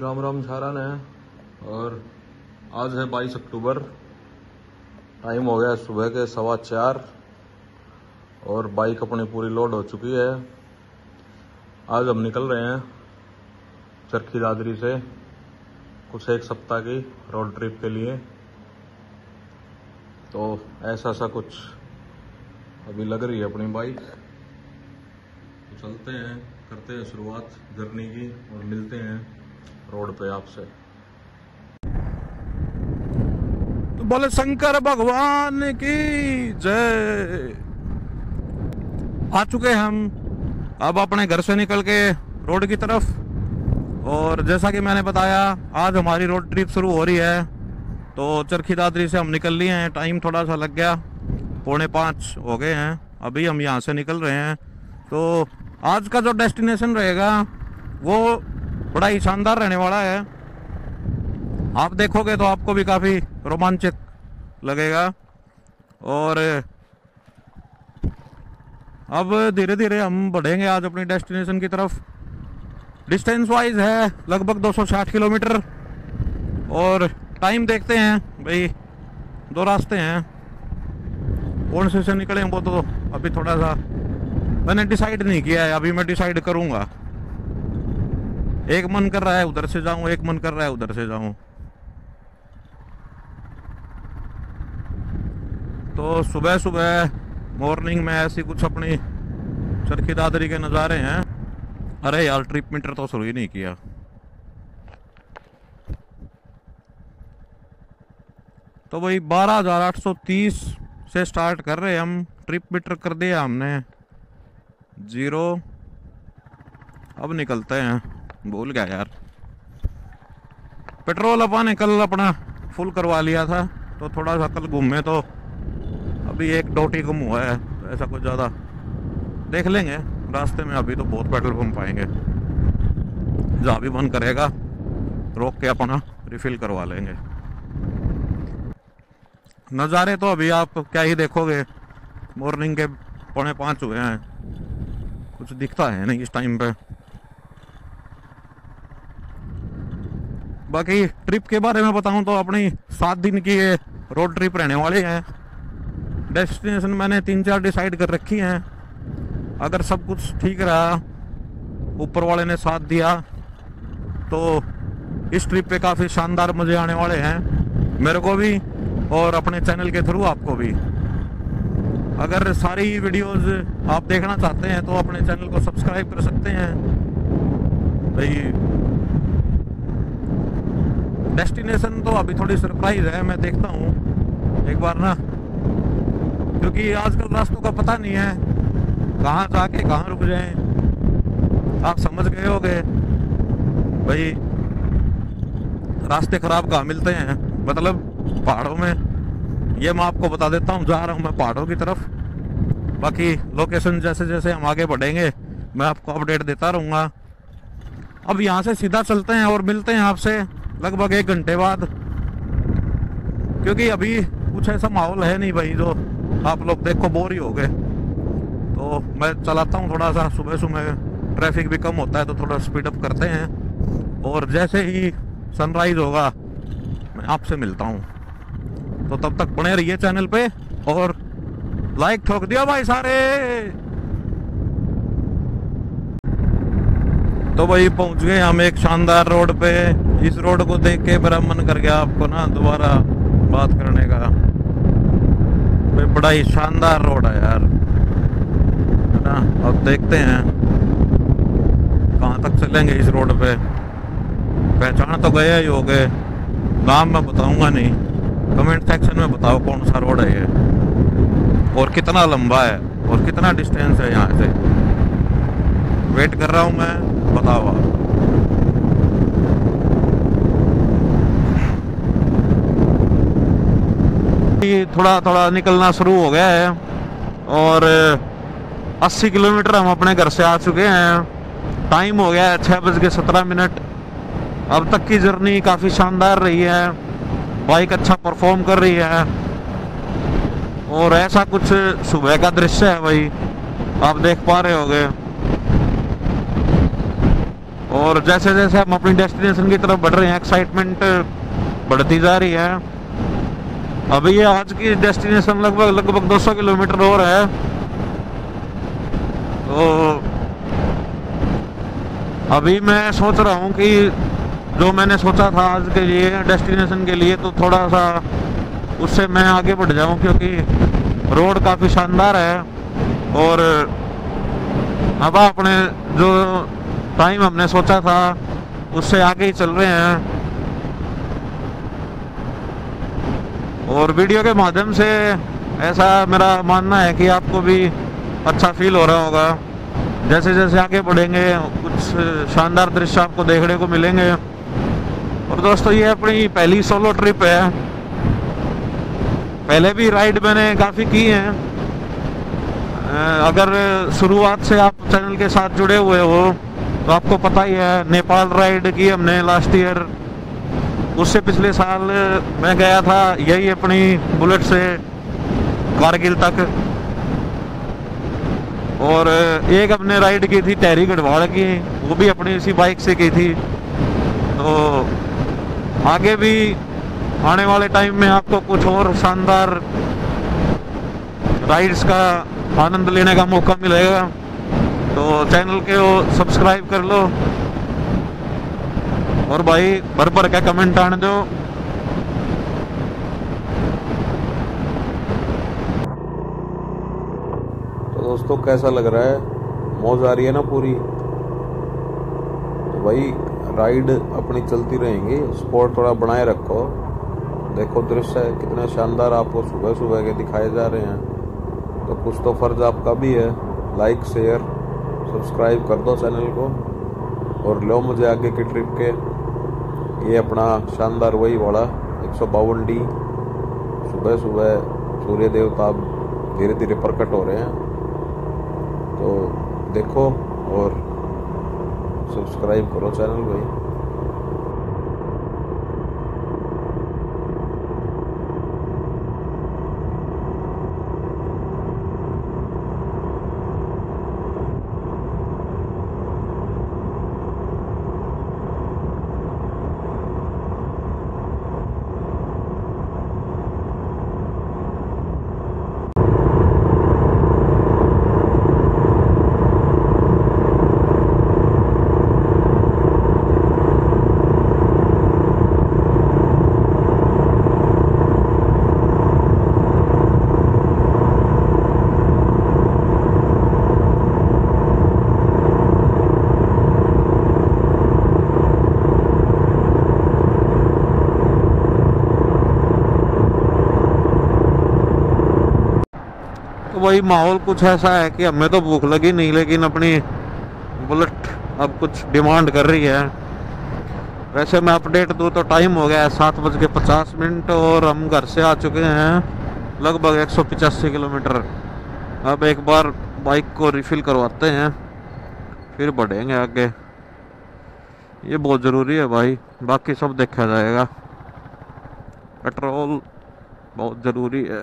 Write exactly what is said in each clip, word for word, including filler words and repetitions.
राम राम सारा ने। और आज है बाईस अक्टूबर, टाइम हो गया सुबह के सवा चार और बाइक अपनी पूरी लोड हो चुकी है। आज हम निकल रहे हैं चरखी दादरी से कुछ एक सप्ताह की रोड ट्रिप के लिए। तो ऐसा सा कुछ अभी लग रही है अपनी बाइक। तो चलते हैं, करते हैं शुरुआत जर्नी की और मिलते हैं रोड पे आपसे। तो बोले शंकर भगवान की जय। आ चुके हम अब अपने घर से निकल के रोड की तरफ। और जैसा कि मैंने बताया, आज हमारी रोड ट्रिप शुरू हो रही है। तो चरखी दादरी से हम निकल लिए हैं। टाइम थोड़ा सा लग गया, पौने पाँच हो गए हैं। अभी हम यहाँ से निकल रहे हैं। तो आज का जो डेस्टिनेशन रहेगा वो बड़ा ही शानदार रहने वाला है। आप देखोगे तो आपको भी काफ़ी रोमांचक लगेगा। और अब धीरे धीरे हम बढ़ेंगे आज अपनी डेस्टिनेशन की तरफ। डिस्टेंस वाइज है लगभग दो सौ साठ किलोमीटर। और टाइम देखते हैं भाई, दो रास्ते हैं, कौन से से निकले वो तो अभी थोड़ा सा मैंने डिसाइड नहीं किया है। अभी मैं डिसाइड करूंगा। एक मन कर रहा है उधर से जाऊं, एक मन कर रहा है उधर से जाऊं। तो सुबह सुबह मॉर्निंग में ऐसी कुछ अपनी चरखी दादरी के नज़ारे हैं। अरे यार, ट्रिप मीटर तो शुरू ही नहीं किया। तो भाई बारह हजार आठ सौ तीस से स्टार्ट कर रहे हैं हम। ट्रिप मीटर कर दिया हमने जीरो। अब निकलते हैं। भूल गया यार, पेट्रोल अपन ने कल अपना फुल करवा लिया था। तो थोड़ा सा कल घूमे तो अभी एक डोटी कम हुआ है। तो ऐसा कुछ ज़्यादा देख लेंगे रास्ते में। अभी तो बहुत पेट्रोल पंप आएंगे, जहाँ भी मन करेगा रोक के अपना रिफिल करवा लेंगे। नज़ारे तो अभी आप क्या ही देखोगे, मॉर्निंग के पौने पाँच हुए हैं, कुछ दिखता है नहीं इस टाइम पे। बाकी ट्रिप के बारे में बताऊं तो अपनी सात दिन की ये रोड ट्रिप रहने वाली है। डेस्टिनेशन मैंने तीन चार डिसाइड कर रखी हैं। अगर सब कुछ ठीक रहा, ऊपर वाले ने साथ दिया, तो इस ट्रिप पे काफ़ी शानदार मज़े आने वाले हैं मेरे को भी और अपने चैनल के थ्रू आपको भी। अगर सारी वीडियोस आप देखना चाहते हैं तो अपने चैनल को सब्सक्राइब कर सकते हैं भाई। डेस्टिनेशन तो अभी थोड़ी सरप्राइज है, मैं देखता हूँ एक बार ना, क्योंकि आजकल रास्तों का पता नहीं है, कहाँ जाके कहाँ रुक जाएं। आप समझ गए होगे भाई, रास्ते खराब कहाँ मिलते हैं, मतलब पहाड़ों में। ये मैं आपको बता देता हूँ, जा रहा हूँ मैं पहाड़ों की तरफ। बाकी लोकेशन जैसे जैसे हम आगे बढ़ेंगे मैं आपको अपडेट देता रहूँगा। अब यहाँ से सीधा चलते हैं और मिलते हैं आपसे लगभग एक घंटे बाद, क्योंकि अभी कुछ ऐसा माहौल है नहीं भाई जो आप लोग देखो बोर ही हो गए। तो मैं चलाता हूँ थोड़ा सा, सुबह सुबह ट्रैफिक भी कम होता है तो थोड़ा स्पीड अप करते हैं। और जैसे ही सनराइज होगा मैं आपसे मिलता हूँ। तो तब तक बने रहिए चैनल पे और लाइक ठोक दिया भाई सारे। तो भाई पहुंच गए हम एक शानदार रोड पे। इस रोड को देख के मेरा मन कर गया आपको ना दोबारा बात करने का। भाई बड़ा ही शानदार रोड है यार, है ना। अब देखते हैं कहाँ तक चलेंगे इस रोड पे। पहचान तो गए ही हो गए, नाम मैं बताऊंगा नहीं। कमेंट सेक्शन में बताओ कौन सा रोड है ये और कितना लंबा है और कितना डिस्टेंस है यहाँ से। वेट कर रहा हूँ मैं, बताओ आप। थोड़ा थोड़ा निकलना शुरू हो गया है और अस्सी किलोमीटर हम अपने घर से आ चुके हैं। टाइम हो गया है छः बज के सत्रह मिनट। अब तक की जर्नी काफ़ी शानदार रही है, बाइक अच्छा परफॉर्म कर रही है। और ऐसा कुछ सुबह का दृश्य है भाई, आप देख पा रहे होगे। और जैसे जैसे हम अपनी डेस्टिनेशन की तरफ बढ़ रहे हैं एक्साइटमेंट बढ़ती जा रही है। अभी ये आज की डेस्टिनेशन लगभग लगभग दो सौ किलोमीटर और है। तो अभी मैं सोच रहा हूँ कि जो मैंने सोचा था आज के लिए डेस्टिनेशन के लिए, तो थोड़ा सा उससे मैं आगे बढ़ जाऊँ, क्योंकि रोड काफ़ी शानदार है। और अब अपने जो टाइम हमने सोचा था उससे आगे ही चल रहे हैं। और वीडियो के माध्यम से ऐसा मेरा मानना है कि आपको भी अच्छा फील हो रहा होगा। जैसे जैसे आगे बढ़ेंगे कुछ शानदार दृश्य आपको देखने को मिलेंगे। और दोस्तों ये अपनी पहली सोलो ट्रिप है। पहले भी राइड मैंने काफ़ी की हैं। अगर शुरुआत से आप चैनल के साथ जुड़े हुए हो तो आपको पता ही है, नेपाल राइड की हमने लास्ट ईयर। उससे पिछले साल मैं गया था यही अपनी बुलेट से कारगिल तक। और एक हमने राइड की थी टहरी गढ़वाल की, वो भी अपनी इसी बाइक से की थी। तो आगे भी आने वाले टाइम में आपको कुछ और शानदार राइड्स का आनंद लेने का मौका मिलेगा। तो चैनल के वो सब्सक्राइब कर लो और भाई भर भर के कमेंट आने दो। तो दोस्तों कैसा लग रहा है? मौज आ रही है ना पूरी? तो भाई राइड अपनी चलती रहेंगी, स्पॉट थोड़ा बनाए रखो। देखो दृश्य कितने शानदार आपको सुबह सुबह के दिखाए जा रहे हैं। तो कुछ तो फर्ज आपका भी है, लाइक शेयर सब्सक्राइब कर दो चैनल को और लो मुझे आगे की ट्रिप के। ये अपना शानदार वही वाला एक सौ बावन डी। सुबह सुबह सूर्य देवता धीरे धीरे प्रकट हो रहे हैं। तो देखो और सब्सक्राइब करो चैनल भाई। तो वही माहौल कुछ ऐसा है कि हमें तो भूख लगी नहीं, लेकिन अपनी बुलेट अब कुछ डिमांड कर रही है। वैसे मैं अपडेट दूँ तो टाइम हो गया है सात बज के पचास मिनट और हम घर से आ चुके हैं लगभग एक सौ पचासी किलोमीटर। अब एक बार बाइक को रिफिल करवाते हैं फिर बढ़ेंगे आगे। ये बहुत ज़रूरी है भाई, बाकी सब देखा जाएगा। पेट्रोल बहुत ज़रूरी है।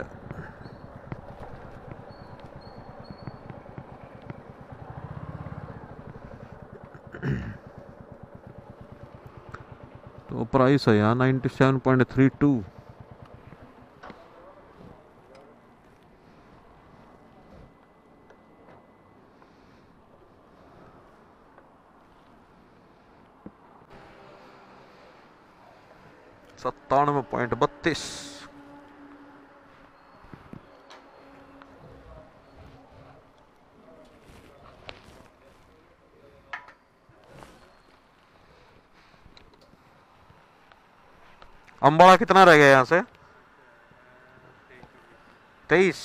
तो प्राइस है यहाँ ninety seven point three two. सत्तानवे पॉइंट बत्तीस। अम्बाड़ा कितना रह गया यहाँ से? तेईस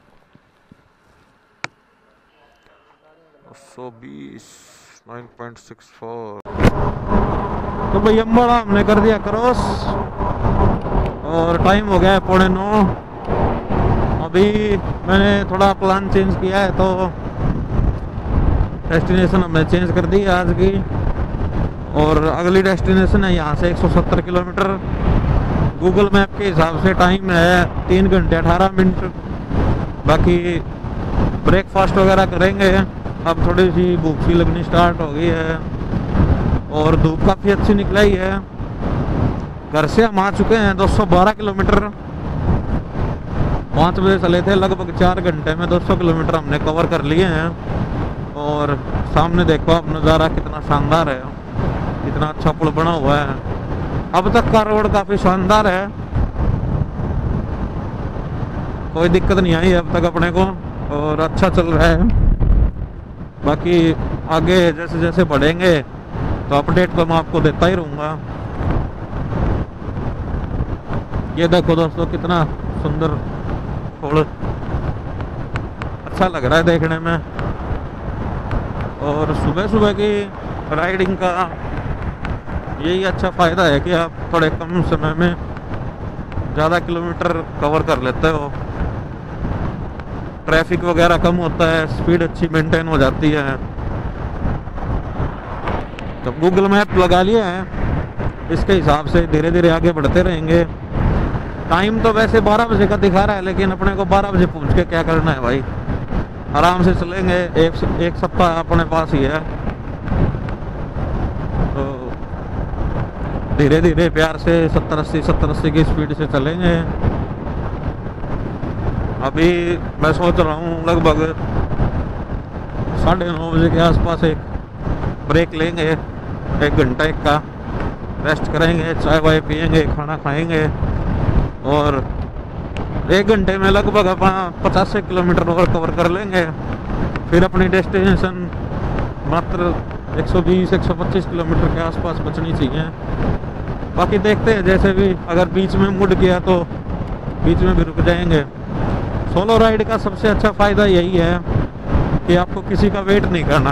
सौ बीस नाइन पॉइंट सिक्स फोर। तो भाई अम्बाड़ा हमने कर दिया क्रॉस और टाइम हो गया है पौने नौ। अभी मैंने थोड़ा प्लान चेंज किया है तो डेस्टिनेशन हमने चेंज कर दी आज की। और अगली डेस्टिनेशन है यहाँ से एक सौ सत्तर किलोमीटर। गूगल मैप के हिसाब से टाइम है तीन घंटे अठारह मिनट। बाकी ब्रेकफास्ट वगैरह करेंगे। अब थोड़ी सी भूख सी लगनी स्टार्ट हो गई है और धूप काफ़ी अच्छी निकलाई है। घर से हम आ चुके हैं दो सौ बारह किलोमीटर। पाँच बजे चले थे, लगभग चार घंटे में दो सौ किलोमीटर हमने कवर कर लिए हैं। और सामने देखो आप नज़ारा कितना शानदार है, कितना अच्छा पुल बना हुआ है। अब तक का रोड काफ़ी शानदार है, कोई दिक्कत नहीं आई अब तक अपने को, और अच्छा चल रहा है। बाकी आगे जैसे जैसे बढ़ेंगे तो अपडेट तो मैं आपको देता ही रहूँगा। ये देखो दोस्तों कितना सुंदर पुल, अच्छा लग रहा है देखने में। और सुबह सुबह की राइडिंग का यही अच्छा फ़ायदा है कि आप थोड़े कम समय में ज़्यादा किलोमीटर कवर कर लेते हो। ट्रैफिक वगैरह कम होता है, स्पीड अच्छी मेंटेन हो जाती है। तो गूगल मैप लगा लिया है, इसके हिसाब से धीरे धीरे आगे बढ़ते रहेंगे। टाइम तो वैसे बारह बजे का दिखा रहा है, लेकिन अपने को बारह बजे पहुंच के क्या करना है भाई, आराम से चलेंगे। एक एक सप्ताह अपने पास ही है, तो धीरे धीरे प्यार से सत्तर अस्सी सत्तर अस्सी की स्पीड से चलेंगे। अभी मैं सोच रहा हूँ लगभग साढ़े नौ बजे के आसपास एक ब्रेक लेंगे, एक घंटा एक का रेस्ट करेंगे, चाय वाय पियेंगे, खाना खाएंगे, और एक घंटे में लगभग अपना पचास किलोमीटर और कवर कर लेंगे। फिर अपनी डेस्टिनेशन मात्र एक सौ बीस एक सौ पच्चीस किलोमीटर के आसपास बचनी चाहिए। बाकी देखते हैं, जैसे भी अगर बीच में मुड़ गया तो बीच में भी रुक जाएंगे। सोलो राइड का सबसे अच्छा फ़ायदा यही है कि आपको किसी का वेट नहीं करना।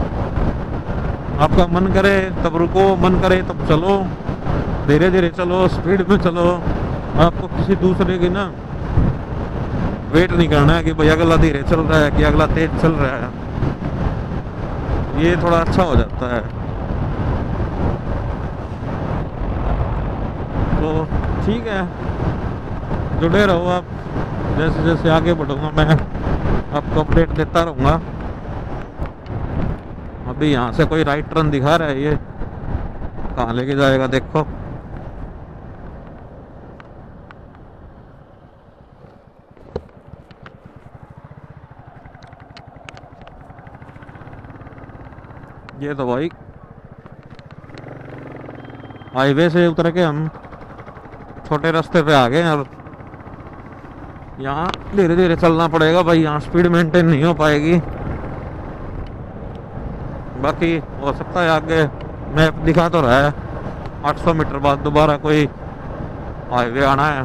आपका मन करे तब रुको, मन करे तब चलो, धीरे धीरे चलो, स्पीड में चलो। आपको किसी दूसरे की ना वेट नहीं करना है कि भाई अगला धीरे चल रहा है कि अगला तेज चल रहा है। ये थोड़ा अच्छा हो जाता है। तो ठीक है, जुड़े रहो आप, जैसे जैसे आगे बढ़ूंगा मैं आपको अपडेट देता रहूँगा। अभी यहाँ से कोई राइट टर्न दिखा रहा है, ये कहाँ लेके जाएगा देखो। ये तो भाई हाईवे से उतर के हम छोटे रास्ते पे आ गए। अब यहाँ धीरे धीरे चलना पड़ेगा भाई, यहाँ स्पीड मेंटेन नहीं हो पाएगी। बाकी हो सकता है आगे मैप दिखा तो रहा है आठ सौ मीटर बाद दोबारा कोई हाईवे आना है,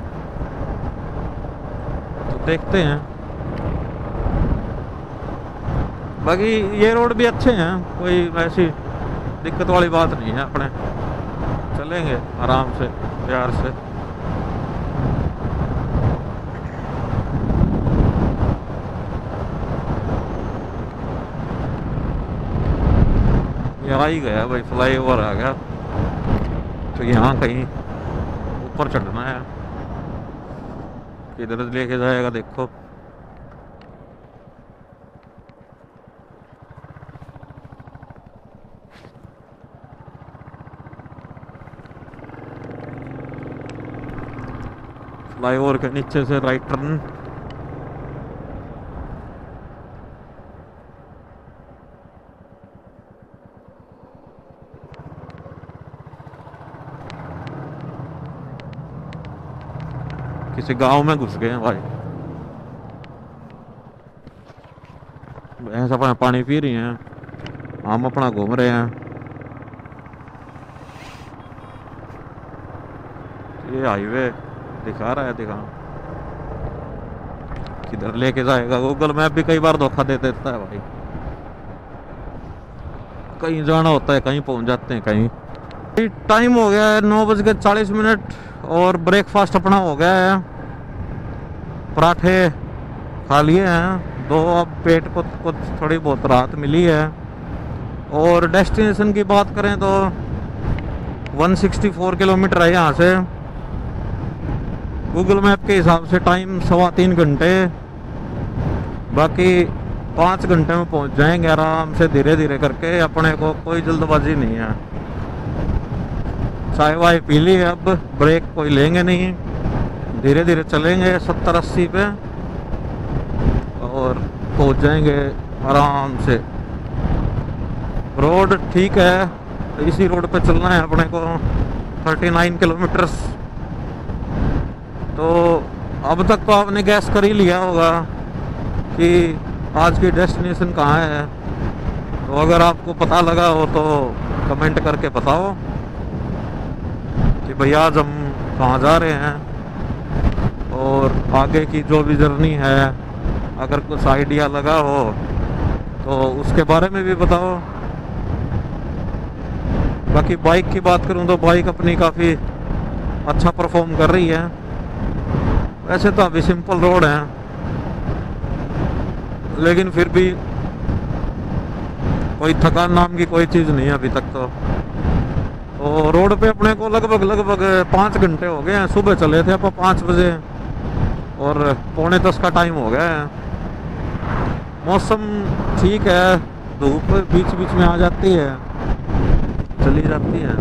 तो देखते हैं। बाकी ये रोड भी अच्छे हैं, कोई ऐसी दिक्कत वाली बात नहीं है, अपने चलेंगे आराम से प्यार से। ये आ ही गया भाई, फ्लाई ओवर आ गया, तो यहाँ कहीं ऊपर चढ़ना है। किधर लेके जाएगा देखो। फ्लाईओवर के नीचे से राइट टर्न। किसी गांव में घुस गए हैं भाई, भैंस अपना पानी पी रही हैं, हम अपना घूम रहे हैं। ये हाईवे दिखा रहा है, दिखा किधर लेके जाएगा। गूगल मैप भी कई बार धोखा दे देता है भाई, कहीं जाना होता है कहीं पहुंच जाते हैं कहीं। टाइम हो गया है नौ बज के चालीस मिनट और ब्रेकफास्ट अपना हो गया है। पराठे खा लिए हैं दो, अब पेट को कुछ थोड़ी बहुत राहत मिली है। और डेस्टिनेशन की बात करें तो एक सौ चौंसठ किलोमीटर है यहाँ से। गूगल मैप के हिसाब से टाइम सवा तीन घंटे, बाकी पाँच घंटे में पहुँच जाएंगे आराम से, धीरे धीरे करके। अपने को कोई जल्दबाजी नहीं है। चाय वाय पी ली, अब ब्रेक कोई लेंगे नहीं, धीरे धीरे चलेंगे सत्तर अस्सी पे और पहुंच जाएंगे आराम से। रोड ठीक है, इसी रोड पे चलना है अपने को उनतालीस किलोमीटर। तो अब तक तो आपने गैस कर ही लिया होगा कि आज की डेस्टिनेशन कहाँ है। तो अगर आपको पता लगा हो तो कमेंट करके बताओ कि भैया आज हम कहाँ जा रहे हैं, और आगे की जो भी जर्नी है अगर कुछ आइडिया लगा हो तो उसके बारे में भी बताओ। बाकी बाइक की बात करूं तो बाइक अपनी काफ़ी अच्छा परफॉर्म कर रही है। वैसे तो अभी सिंपल रोड है, लेकिन फिर भी कोई थकान नाम की कोई चीज़ नहीं है अभी तक। तो तो रोड पे अपने को लगभग लगभग पाँच घंटे हो गए हैं। सुबह चले थे अपन पाँच बजे और पौने दस का टाइम हो गया है। मौसम ठीक है, धूप बीच बीच में आ जाती है, चली जाती है।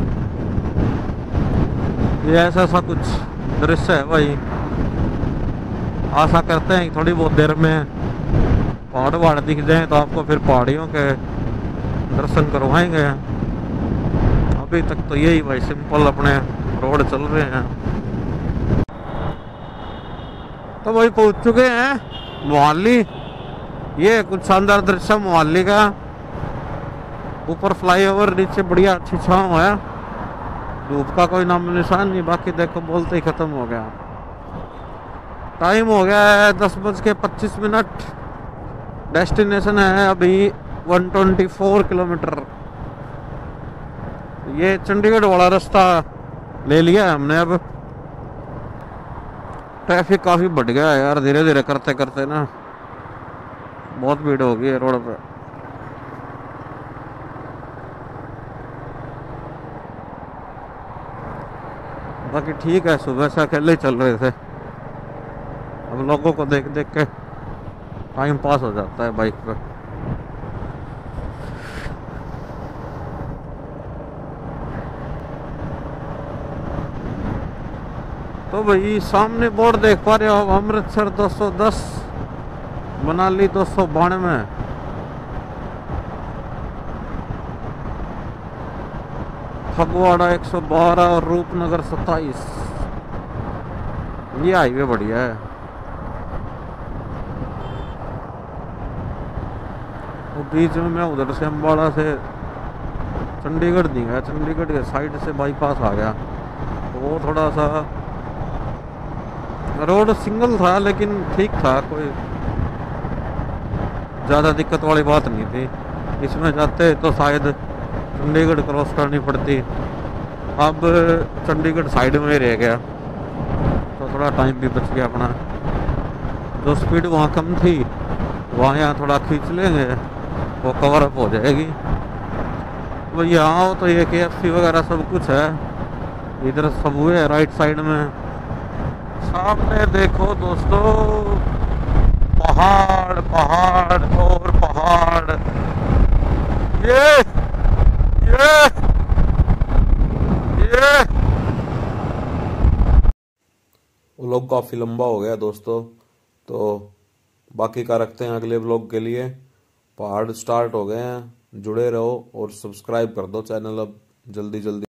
ये ऐसा ऐसा कुछ दृश्य है भाई। आशा करते हैं कि थोड़ी बहुत देर में पहाड़ वहाड़ दिख जाए तो आपको फिर पहाड़ियों के दर्शन करवाएंगे। अभी तक तो यही भाई सिंपल अपने रोड चल रहे हैं। तो भाई पहुंच चुके हैं मोहाली। ये कुछ शानदार दृश्य मोहाली का। ऊपर फ्लाईओवर, नीचे बढ़िया अच्छी छांव है, धूप का कोई नाम निशान नहीं। बाकी देखो बोलते ही खत्म हो गया। टाइम हो गया है दस बज के पच्चीस मिनट। डेस्टिनेशन है अभी एक सौ चौबीस किलोमीटर। ये चंडीगढ़ वाला रास्ता ले लिया है हमने। अब ट्रैफिक काफ़ी बढ़ गया है यार, धीरे धीरे करते करते ना बहुत भीड़ हो गई है रोड पे। बाकी ठीक है, सुबह से अकेले ही चल रहे थे। अब लोगों को देख देख के टाइम पास हो जाता है बाइक पे। तो भाई सामने बोर्ड देख पा रहे हो, अमृतसर दो सौ दस, मनाली दो सौ बानवे, फगवाड़ा एक सौ बारह और रूपनगर सत्ताईस। ये हाईवे बढ़िया है। वो बीच में मैं उधर से अम्बाड़ा से चंडीगढ़ नहीं गया, चंडीगढ़ के साइड से बाईपास आ गया। तो वो थोड़ा सा रोड सिंगल था लेकिन ठीक था, कोई ज़्यादा दिक्कत वाली बात नहीं थी। इसमें जाते तो शायद चंडीगढ़ क्रॉस करनी पड़ती। अब चंडीगढ़ साइड में ही रह गया तो थोड़ा टाइम भी बच गया अपना। जो स्पीड वहाँ कम थी वहाँ यहाँ थोड़ा खींच लेंगे, वो कवर अप हो जाएगी। वो यहाँ हो तो ये के एफ सी वगैरह सब कुछ है। इधर सब हुए है राइट साइड में। सामने देखो दोस्तों, पहाड़ पहाड़ और पहाड़। ये ये ये व्लॉग काफ़ी लंबा हो गया दोस्तों, तो बाकी का रखते हैं अगले व्लॉग के लिए। पहाड़ स्टार्ट हो गए हैं, जुड़े रहो और सब्सक्राइब कर दो चैनल अब जल्दी जल्दी।